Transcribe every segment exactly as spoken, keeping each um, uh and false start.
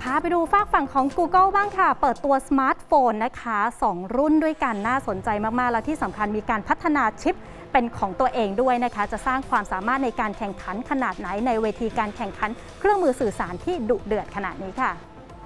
าไปดูฝากฝั่งของ Google บ้างค่ะเปิดตัวสมาร์ทโฟนนะคะสองรุ่นด้วยกันน่าสนใจมากๆแล้วที่สำคัญมีการพัฒนาชิปเป็นของตัวเองด้วยนะคะจะสร้างความสามารถในการแข่งขันขนาดไหนในเวทีการแข่งขันเครื่องมือสื่อสารที่ดุเดือดขนาดนี้ค่ะ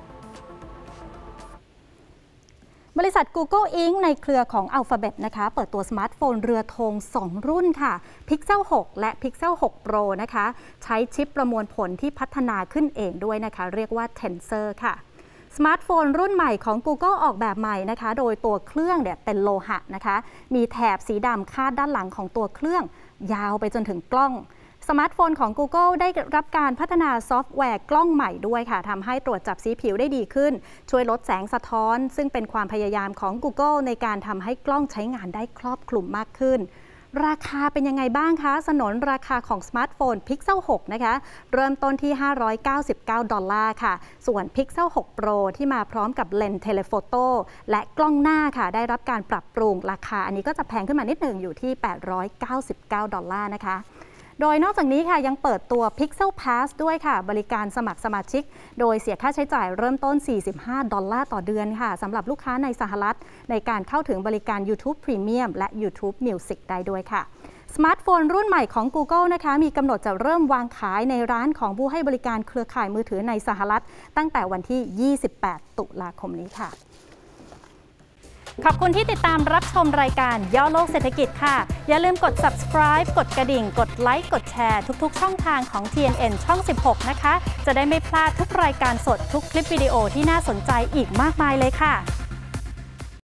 บริษัท Google อิงค์ ในเครือของ Alphabet นะคะเปิดตัวสมาร์ทโฟนเรือธงสองรุ่นค่ะ Pixel หก และ Pixel หก Pro นะคะใช้ชิปประมวลผลที่พัฒนาขึ้นเองด้วยนะคะเรียกว่า Tensor ค่ะสมาร์ทโฟนรุ่นใหม่ของ Google ออกแบบใหม่นะคะโดยตัวเครื่องเนี่ยเป็นโลหะนะคะมีแถบสีดำคาดด้านหลังของตัวเครื่องยาวไปจนถึงกล้องสมาร์ทโฟนของ Google ได้รับการพัฒนาซอฟต์แวร์กล้องใหม่ด้วยค่ะทำให้ตรวจจับสีผิวได้ดีขึ้นช่วยลดแสงสะท้อนซึ่งเป็นความพยายามของ Google ในการทำให้กล้องใช้งานได้ครอบคลุมมากขึ้นราคาเป็นยังไงบ้างคะสนนราคาของสมาร์ทโฟน Pixel หก นะคะเริ่มต้นที่ห้าร้อยเก้าสิบเก้าดอลลาร์ค่ะส่วน Pixel หก Pro ที่มาพร้อมกับเลนส์เทเลโฟโต้และกล้องหน้าค่ะได้รับการปรับปรุงราคาอันนี้ก็จะแพงขึ้นมานิดหนึ่งอยู่ที่แปดร้อยเก้าสิบเก้าดอลลาร์นะคะโดยนอกจากนี้ค่ะยังเปิดตัว Pixel Pass ด้วยค่ะบริการสมัครสมาชิกโดยเสียค่าใช้จ่ายเริ่มต้นสี่สิบห้าดอลลาร์ต่อเดือนค่ะสำหรับลูกค้าในสหรัฐในการเข้าถึงบริการ YouTube Premium และ YouTube Music ได้ด้วยค่ะสมาร์ทโฟนรุ่นใหม่ของ Google นะคะมีกำหนดจะเริ่มวางขายในร้านของผู้ให้บริการเครือข่ายมือถือในสหรัฐตั้งแต่วันที่ยี่สิบแปดตุลาคมนี้ค่ะขอบคุณที่ติดตามรับชมรายการย่อโลกเศรษฐกิจค่ะอย่าลืมกด Subscribe กดกระดิ่งกดไลค์กดแชร์ทุกๆช่องทางของ ที เอ็น เอ็น ช่องสิบหกนะคะจะได้ไม่พลาดทุกรายการสดทุกคลิปวิดีโอที่น่าสนใจอีกมากมายเลยค่ะ